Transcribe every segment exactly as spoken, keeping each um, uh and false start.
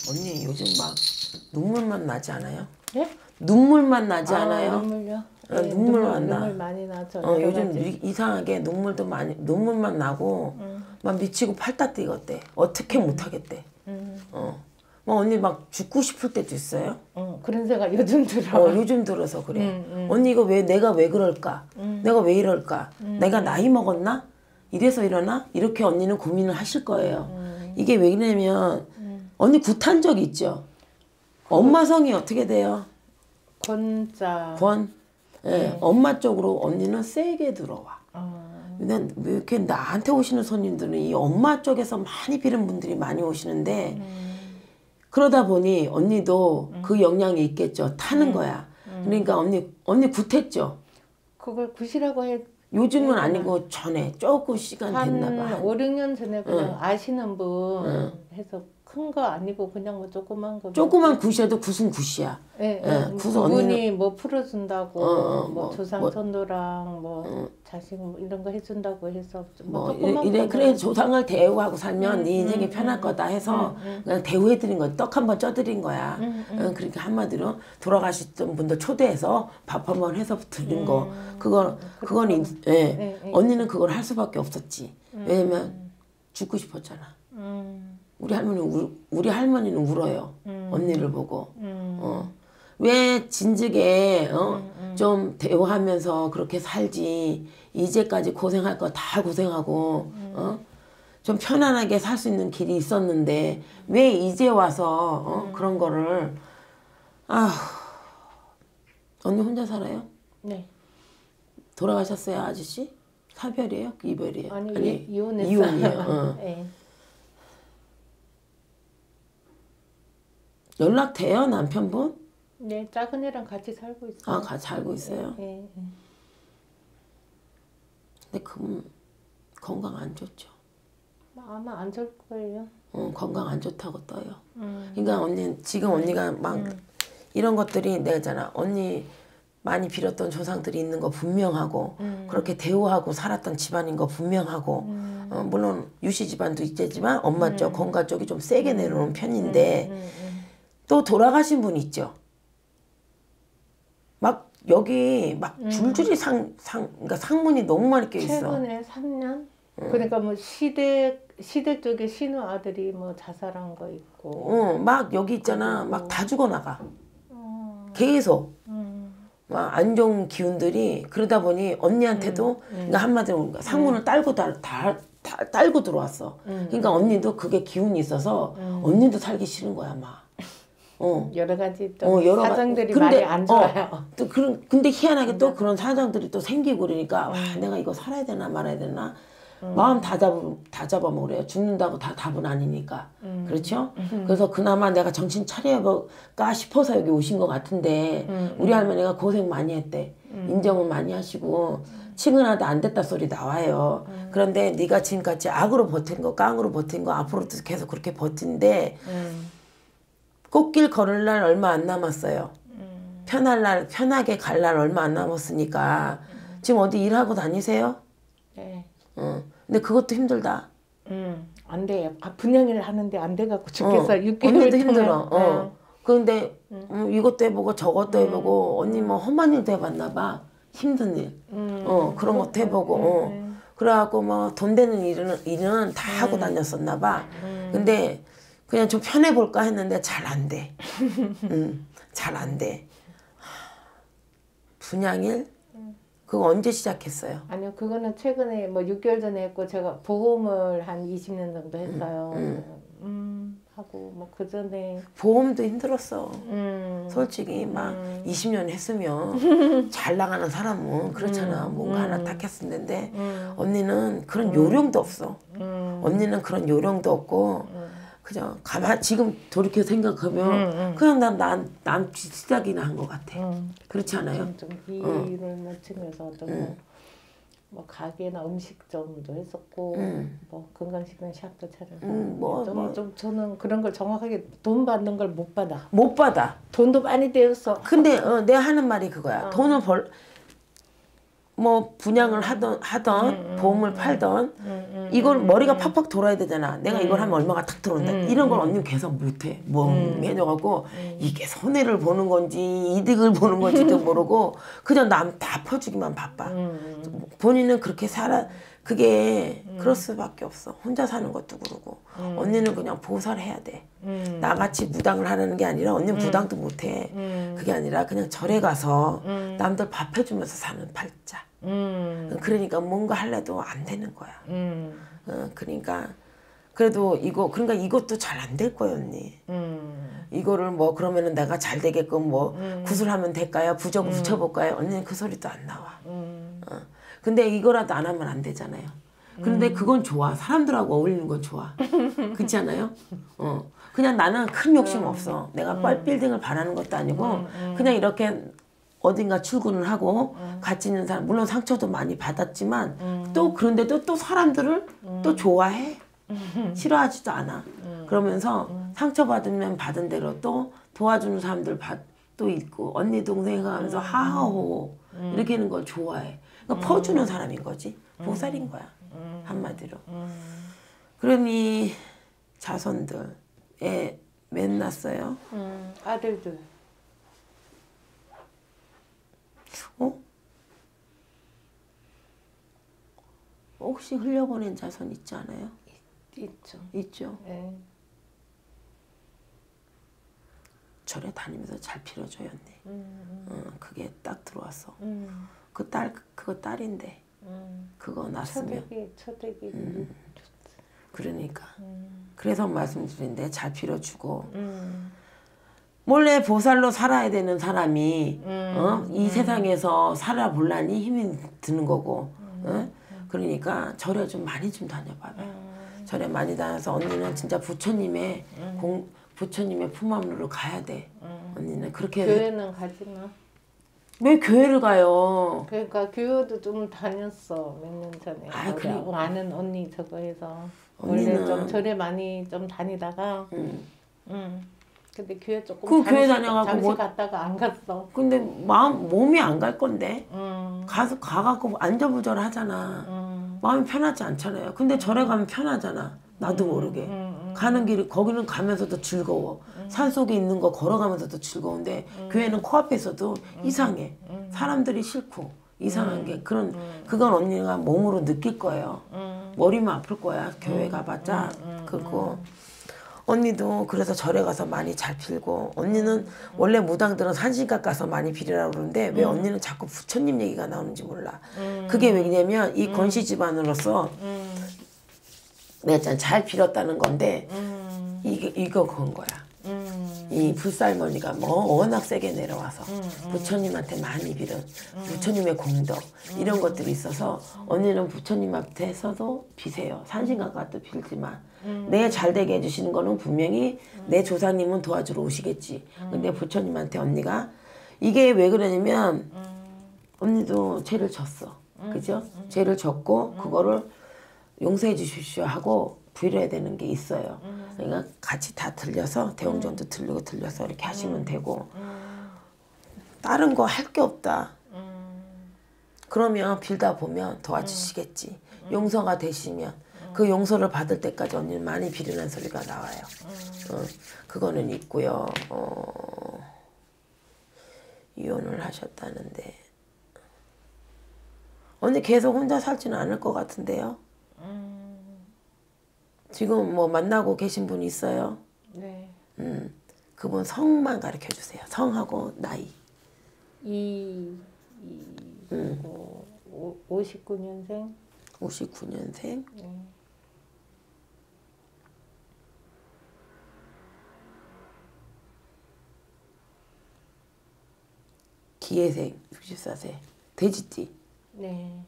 언니 요즘 막 눈물만 나지 않아요? 예? 눈물만 나지 아, 않아요? 눈물요? 어, 네, 눈물만 눈물, 나. 눈물 많이 나죠. 어, 여러 요즘 가지. 이- 이상하게 눈물도 많이 눈물만 나고 음. 막 미치고 팔다 뛰겠대. 어떻게 못 하겠대. 음. 어. 막 언니 막 죽고 싶을 때도 있어요. 어, 그런 생각 요즘 들어. 어, 요즘 들어서 그래. 음, 음. 언니 이거 왜 내가 왜 그럴까? 음. 내가 왜 이럴까? 음. 내가 나이 먹었나? 이래서 이러나? 이렇게 언니는 고민을 하실 거예요. 음. 이게 왜냐면 음. 언니 굿한 적 있죠? 엄마 성이 어떻게 돼요? 권자. 권? 예, 네. 엄마 쪽으로 언니는 세게 들어와. 어. 근데 왜 이렇게 나한테 오시는 손님들은 이 엄마 쪽에서 많이 빌은 분들이 많이 오시는데 음. 그러다 보니 언니도 음. 그 영향이 있겠죠. 타는 음. 거야. 음. 그러니까 언니 언니 굿했죠. 그걸 굿이라고 해. 요즘은 네, 아니고 전에 조금 시간 됐나 봐. 한 오, 육 년 전에 그냥 응. 아시는 분 응. 해서 큰 거 아니고 그냥 뭐 조그만 거. 조그만 굿이어도 굿은 굿이야. 예, 예, 예. 그래서 그분이 뭐 풀어준다고, 어, 어, 뭐, 뭐, 조상 뭐, 선도랑 뭐 어. 자식 뭐 이런 거 해준다고 해서 뭐, 뭐 조그만 이래, 이래 거 그래 조상을 대우하고 살면 음, 네 인생이 음, 편할 음, 거다 해서 음, 음. 그냥 대우해드린 거야. 떡 한 번 쪄드린 거야. 음, 음. 어, 그러니까 한마디로 돌아가셨던 분들 초대해서 밥 한 번 해서 드린 거. 음, 그거 그건 인- 예. 예, 예. 언니는 그걸 할 수밖에 없었지. 음, 왜냐면 죽고 싶었잖아. 음, 우리 할머니 우, 우리 할머니는 울어요. 음. 언니를 보고. 음. 어. 왜 진즉에 어? 음, 음. 좀 대우하면서 그렇게 살지 이제까지 고생할 거 다 고생하고 음. 어? 좀 편안하게 살 수 있는 길이 있었는데 왜 이제 와서 어? 음. 그런 거를 아 언니 혼자 살아요? 네. 돌아가셨어요 아저씨? 사별이에요? 이별이에요? 아니, 이, 이혼했어요. 이혼이에요. 어. 예. 연락돼요 남편분? 네, 작은 애랑 같이 살고 있어요. 아 같이 살고 있어요? 예, 예. 근데 그분 건강 안 좋죠. 아마 안 좋을 거예요. 어, 건강 안 좋다고 떠요. 음. 그러니까 언니 지금 언니가 막 음. 이런 것들이 내가 있잖아. 언니 많이 빌었던 조상들이 있는 거 분명하고 음. 그렇게 대우하고 살았던 집안인 거 분명하고 음. 어, 물론 유씨 집안도 있겠지만 엄마 쪽, 건가 쪽이 좀 세게 내려오는 음, 편인데 음, 음. 또 돌아가신 분 있죠. 막 여기 막 음. 줄줄이 상, 상, 그러니까 상문이 너무 많이 껴 있어. 최근에 삼 년? 그러니까 뭐 시대 시대 쪽에 신우 아들이 뭐 자살한 거 있고. 어, 막 여기 있잖아. 그리고- 막 다 죽어나가. 어. 계속. 음. 막 안 좋은 기운들이 그러다 보니 언니한테도 음, 음. 그러니까 한마디로 상문을 딸고 다, 다, 다 딸고 들어왔어. 음, 그러니까 언니도 그게 기운이 있어서 음. 언니도 살기 싫은 거야 막. 어. 여러 가지 또 어, 여러 가- 사정들이 근데, 많이 안 좋아요. 어, 또 그런 근데 희한하게 또 그런 사정들이 또 생기고 그러니까 와 내가 이거 살아야 되나 말아야 되나 음. 마음 다 잡아 다 잡아먹으래요. 죽는다고 다 답은 아니니까. 음. 그렇죠? 그래서 그나마 내가 정신 차려볼까 싶어서 여기 오신 것 같은데 음, 우리 할머니가 고생 많이 했대. 인정은 많이 하시고 치근하다 안 됐다 소리 나와요. 그런데 네가 지금까지 악으로 버틴 거 깡으로 버틴 거 앞으로도 계속 그렇게 버틴데 음. 꽃길 걸을 날 얼마 안 남았어요. 음. 편할 날 편하게 갈 날 얼마 안 남았으니까 지금 어디 일하고 다니세요? 네. 어. 근데 그것도 힘들다. 음. 안 돼요. 아, 분양일을 하는데 안 돼갖고 죽겠어. 어, 육 개월 언니도 동안. 힘들어. 어. 네. 그런데 음, 이것도 해보고 저것도 해보고 언니 뭐 험한 일도 해봤나 봐. 힘든 일. 음. 어 그런 것도 해보고. 어. 음. 그래갖고 뭐 돈 되는 일은 일은 다 하고 다녔었나 봐. 음. 근데 그냥 좀 편해볼까 했는데 잘 안 돼. 음, 잘 안 돼. 분양일? 그거 언제 시작했어요? 아니요, 그거는 최근에 뭐 육 개월 전에 했고 제가 보험을 한 이십 년 정도 했어요. 음, 음 하고 뭐 그 전에 보험도 힘들었어. 음, 솔직히 막 음. 이십 년 했으면 잘 나가는 사람은 그렇잖아. 음. 뭔가 음. 하나 딱 했었는데 음. 언니는 그런 요령도 없어. 음. 언니는 그런 요령도 없고 음. 그냥 가만 지금 돌이켜 생각하면 음, 음. 그냥 난난남 시작이나 한 것 같아. 음. 그렇지 않아요? 좀, 좀 일을 뭐 챙겨서 좀 뭐, 뭐 가게나 음식점도 했었고 음. 뭐 건강식단 샵도 차려서 음, 뭐, 좀, 뭐. 좀 저는 그런 걸 정확하게 돈 받는 걸 못 받아. 못 받아. 돈도 많이 되었어. 근데 어, 내가 하는 말이 그거야. 어. 돈을 벌 뭐 분양을 하던 하던 음, 음, 보험을 음. 팔던 음, 음. 음, 이걸 음, 머리가 음. 팍팍 돌아야 되잖아. 내가 이걸 하면 얼마가 탁 들어온다. 음, 이런 걸 음. 언니는 계속 못해. 멍해져갖고 음. 이게 손해를 보는 건지 이득을 보는 건지도 모르고 그냥 남 다 퍼주기만 바빠. 음. 본인은 그렇게 살아. 그게 음. 그럴 수밖에 없어. 혼자 사는 것도 그러고. 음. 언니는 그냥 보살해야 돼. 음. 나같이 무당을 하는 게 아니라 언니는 음. 무당도 못해. 음. 그게 아니라 그냥 절에 가서 음. 남들 밥 해주면서 사는 팔자. 음. 그러니까 뭔가 할래도 안 되는 거야. 음. 어, 그러니까 그래도 이거 그러니까 이것도 잘 안 될 거예요, 언니. 음. 이거를 뭐 그러면은 내가 잘 되게끔 뭐 음. 구슬하면 될까요? 부적 음. 붙여볼까요? 언니는 그 소리도 안 나와. 음. 어. 근데 이거라도 안 하면 안 되잖아요. 근데 그건 좋아. 사람들하고 어울리는 건 좋아. 그렇지 않아요? 어. 그냥 나는 큰 욕심 없어. 내가 뻘 빌딩을 바라는 것도 아니고 그냥 이렇게 어딘가 출근을 하고 같이 있는 사람 물론 상처도 많이 받았지만 또 그런데도 또 사람들을 또 좋아해. 싫어하지도 않아. 그러면서 상처받으면 받은 대로 또 도와주는 사람들 받, 또 있고 언니 동생 하면서 하하호 이렇게 하는 걸 좋아해. 그러니까 퍼주는 사람인 거지. 보살인 거야. 한마디로. 그러니 자손들 애 몇 낳았어요? 음. 아들들. 어? 혹시 흘려보낸 자손 있지 않아요? 있죠. 있죠. 네. 절에 다니면서 잘 빌어줘요, 언니. 음. 어, 그게 딱 들어왔어. 음. 그 딸, 그거 딸인데 음. 그거 낳았으면. 초대기, 초대기. 음. 그러니까. 음. 그래서 말씀드린데 잘 빌어주고 음. 몰래 보살로 살아야 되는 사람이 음. 어? 이 음. 세상에서 살아볼라니 힘이 드는 거고 어? 그러니까 절에 좀 많이 좀 다녀봐봐. 음. 절에 많이 다녀서 언니는 진짜 부처님의 음. 공, 부처님의 품 안으로 가야 돼. 음. 언니는 그렇게. 교회는 가지 마. 왜 교회를 가요? 그러니까 교회도 좀 다녔어 몇 년 전에. 아, 우리 그래. 아는 언니 저거 해서 언니는- 원래 좀 절에 많이 좀 다니다가 응. 응. 근데 교회 조금 그 잠시, 교회 다녀갖고 잠시 뭐- 갔다가 안 갔어. 근데 마음 몸이 안 갈 건데 응. 가서 가갖고 안절부절 하잖아. 응. 마음이 편하지 않잖아요. 근데 절에 가면 편하잖아. 나도 모르게. 응. 가는 길이 거기는 가면서도 즐거워. 산 속에 있는 거 걸어가면서도 즐거운데 교회는 코앞에서도 이상해. 사람들이 싫고 이상한 게 그런 그건 언니가 몸으로 느낄 거예요. 응. 머리만 아플 거야. 교회 가봤자 그거. 언니도 그래서 절에 가서 많이 잘 빌고 언니는 원래 무당들은 산신각 가서 많이 빌으라고 그러는데 왜 언니는 자꾸 부처님 얘기가 나오는지 몰라. 그게 왜냐면 이 권씨 집안으로서 응. 내가 있잖아 잘 빌었다는 건데 응. 이게 이거 그런 거야. 응. 이 불살머니가 뭐 워낙 세게 내려와서 부처님한테 많이 빌은 부처님의 공덕 이런 것들이 있어서 언니는 부처님한테서도 비세요. 산신각 가도 빌지만 내 잘되게 해주시는 거는 분명히 내 조상님은 도와주러 오시겠지. 근데 부처님한테 언니가 이게 왜 그러냐면 언니도 죄를 졌어. 그죠? 죄를 졌고 그거를 용서해 주십시오 하고 빌어야 되는 게 있어요. 그러니까 같이 다 들려서 대웅전도 들리고 들려서 이렇게 하시면 되고 다른 거 할 게 없다. 그러면 빌다 보면 도와주시겠지. 용서가 되시면 그 용서를 받을 때까지 언니는 많이 빌으라는 소리가 나와요. 어, 그거는 있고요. 어, 이혼을 하셨다는데 언니 계속 혼자 살지는 않을 것 같은데요. 지금 뭐 만나고 계신 분 있어요? 네. 음, 그분 성만 가르쳐 주세요. 성하고 나이. 이, 이, 음. 오, 오, 오십구 년생. 오십구 년생. 네. 기회생 육십사 세. 돼지띠. 네.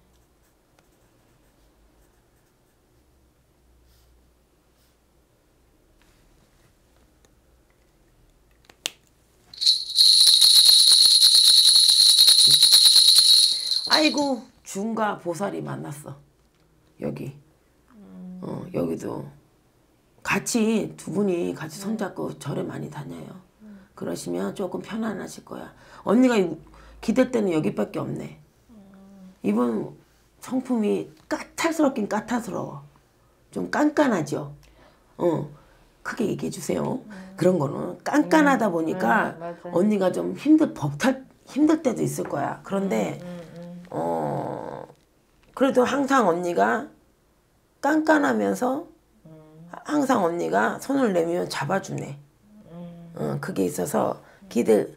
아이고 중과 보살이 만났어. 여기. 어, 여기도 같이 두 분이 같이 손잡고 절에 많이 다녀요. 그러시면 조금 편안하실 거야. 언니가 기댈 때는 여기밖에 없네. 이분 성품이 까탈스럽긴 까탈스러워. 좀 깐깐하죠. 어, 크게 얘기해 주세요. 음. 그런 거는 깐깐하다 음, 보니까 음, 언니가 좀 힘들 벅탈 힘들 때도 있을 거야. 그런데 음, 음, 음. 어 그래도 항상 언니가 깐깐하면서 음. 항상 언니가 손을 내밀면 잡아주네. 음. 어, 그게 있어서 기대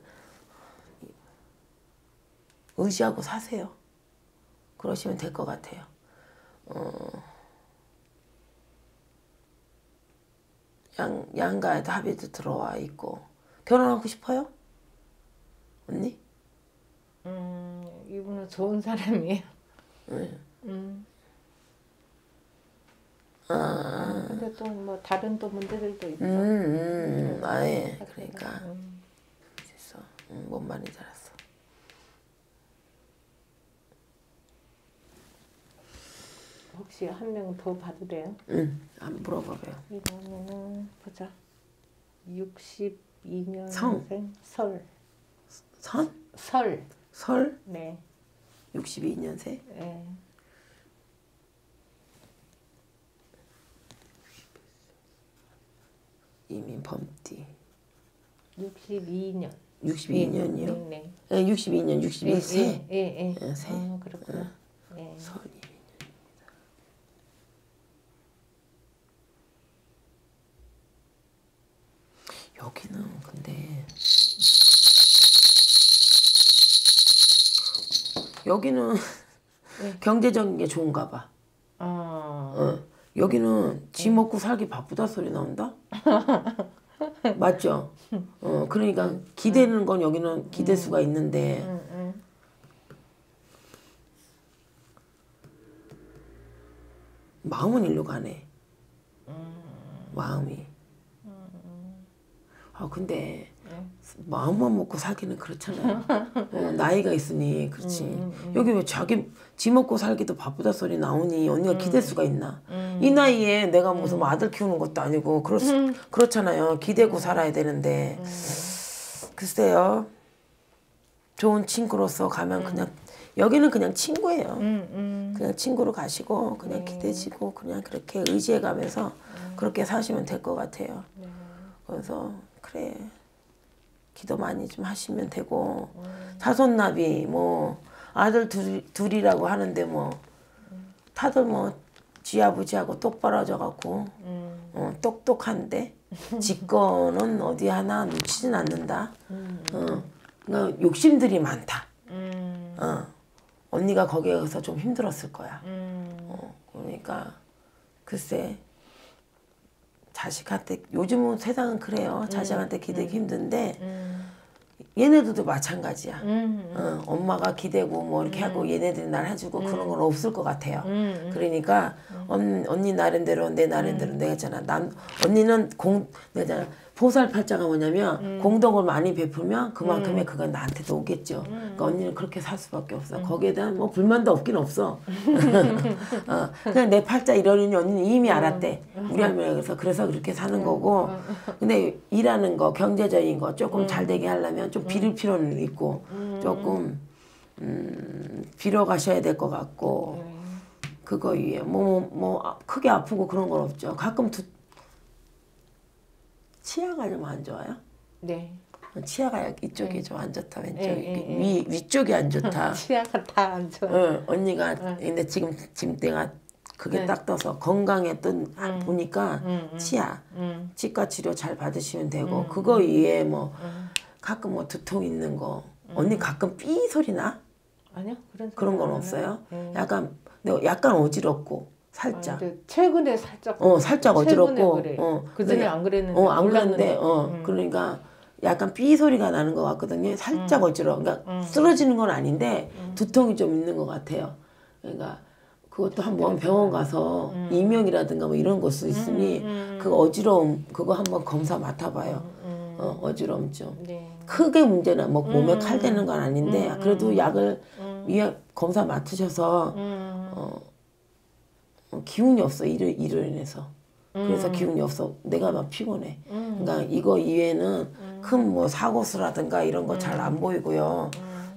의지하고 사세요. 그러시면 될 것 같아요. 어, 양, 양가에도 합의도 들어와 있고. 결혼하고 싶어요? 언니? 음, 이분은 좋은 사람이에요. 응. 음. 아, 아, 근데 또 뭐 다른 또 문제들도 있어. 음, 음, 음, 아예, 사실은. 그러니까. 음. 됐어. 음, 뭔 말인지 알았어. 혹시 한 명 더 봐도 돼요? 응, 한번 물어봐봐요. 이러면은 보자. 육십이 년생 성. 설. 선? 설. 설? 네. 육십이 년생? 네. 이민 범띠. 육십이 년. 육십이 년이요? 네, 네. 네, 육십이 년, 육십일 세. 예, 예, 예. 예, 세. 아, 그렇구나. 예. 설 여기는 근데 여기는 네. 경제적인 게 좋은가 봐. 아. 어. 여기는 지 먹고 살기 바쁘다 소리 나온다? 맞죠? 어, 그러니까 기대는 건 여기는 기댈 수가 있는데 응, 응. 마음은 일로 가네. 음. 마음이. 음. 아 근데 네. 마음만 먹고 살기는 그렇잖아요. 어, 나이가 있으니 그렇지. 음, 음, 음. 여기 왜 자기 지 먹고 살기도 바쁘다 소리 나오니 언니가 기댈 수가 있나? 음. 이 나이에 내가 무슨 뭐 아들 키우는 것도 아니고 그렇, 음. 그렇잖아요. 기대고 살아야 되는데 음. 글쎄요. 좋은 친구로서 가면 그냥 여기는 그냥 친구예요. 음, 음. 그냥 친구로 가시고 그냥 네. 기대시고 그냥 그렇게 의지해 가면서 그렇게 사시면 될 것 같아요. 네. 그래서 그래 기도 많이 좀 하시면 되고 음. 자손나비 뭐 아들 둘, 둘이라고 하는데 뭐 다들 뭐 쥐아버지하고 똑바라져 갖고 음. 어, 똑똑한데 직권은 어디 하나 놓치진 않는다. 음. 어, 그러니까 욕심들이 많다. 음. 어, 언니가 거기에서 좀 힘들었을 거야. 음. 어, 그러니까 글쎄 자식한테 요즘은 세상은 그래요. 자식한테 기대기 힘든데 음. 얘네들도 마찬가지야. 음. 어, 엄마가 기대고 뭐 이렇게 하고 얘네들이 날 해주고 그런 건 없을 것 같아요. 그러니까 언, 언니 나름대로 내 나름대로 내가 있잖아. 난 언니는 공 내가 보살팔자가 뭐냐면 공덕을 많이 베풀면 그만큼의 그건 나한테도 오겠죠. 그러니까 언니는 그렇게 살 수밖에 없어. 거기에 대한 뭐 불만도 없긴 없어. 어, 그냥 내 팔자 이러니 언니는 이미 알았대. 우리 할머니가 그래서 그래서 그렇게 사는 거고. 근데 일하는 거 경제적인 거 조금 잘 되게 하려면 좀 빌을 필요는 있고 조금 음, 빌어 가셔야 될 것 같고 그거 위에 뭐 뭐 뭐 크게 아프고 그런 건 없죠. 가끔 두, 치아가 좀 안 좋아요? 네. 치아가 이쪽이 좀 안 좋다 왼쪽이 네, 네, 위 위쪽이 안 좋다. 치아가 다 안 좋아. 응, 언니가 근데 지금 지금 내가 그게 네. 딱 떠서 건강에 뜬 보니까 음, 음, 치아 음. 치과 치료 잘 받으시면 되고 그거 위에 뭐 가끔 뭐 두통 있는 거 언니 가끔 삐 소리 나? 아니요 그런 그런 건 안 없어요? 해요. 네. 약간 근데 약간 어지럽고 아, 살짝 근데 최근에 살짝 어 살짝 어지럽고 그래. 어 그전에 안 그랬는데 어 안 몰랐는데. 그랬는데 어 음. 그러니까 약간 삐 소리가 나는 것 같거든요. 살짝 어지러워. 그러니까 쓰러지는 건 아닌데 두통이 좀 있는 것 같아요. 그러니까 그것도 한번 병원 가서 음. 이명이라든가 뭐 이런 것도 있으니 음, 음, 그 어지러움 그거 한번 검사 맡아봐요. 음. 어 어지러움 좀. 네. 크게 문제는 뭐 몸에 음. 칼 대는 건 아닌데 음, 그래도 약을 음. 위에 검사 맡으셔서 음. 어, 어, 기운이 없어 이를 이를 인해서. 그래서 기운이 없어. 내가 막 피곤해. 그러니까 이거 이외에는 큰 뭐 사고수라든가 이런 거 잘 안 보이고요.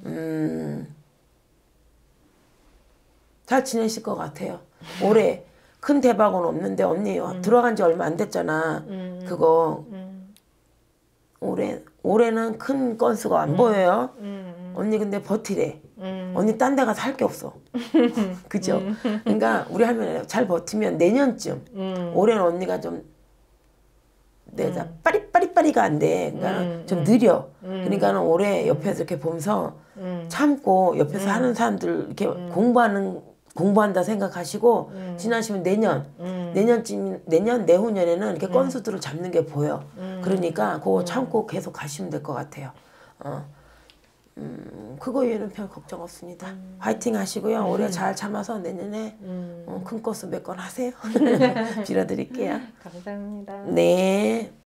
음, 잘 지내실 것 같아요. 올해 큰 대박은 없는데 언니 음. 들어간 지 얼마 안 됐잖아. 음. 그거 음. 올해 올해는 큰 건수가 안 음. 보여요. 음. 언니 근데 버티래. 음. 언니 딴 데 가서 할 게 없어. 그죠? 그러니까 우리 할머니 잘 버티면 내년쯤. 음. 올해는 언니가 좀 내가 음. 빠리빠리빠리가 안 돼. 그러니까 음. 좀 음. 느려. 음. 그러니까는 올해 옆에서 이렇게 보면서 음. 참고 옆에서 음. 하는 사람들 이렇게 음. 공부하는 공부한다 생각하시고 음. 지나시면 내년 음. 내년쯤 내년 내후년에는 이렇게 음. 건수들을 잡는 게 보여. 음. 그러니까 그거 음. 참고 계속 가시면 될 것 같아요. 어. 음, 그거 외에는 별 걱정 없습니다. 음. 화이팅 하시고요. 음. 올해 잘 참아서 내년에 음. 어, 큰 건수 몇 건 하세요. 빌어드릴게요. 감사합니다. 네.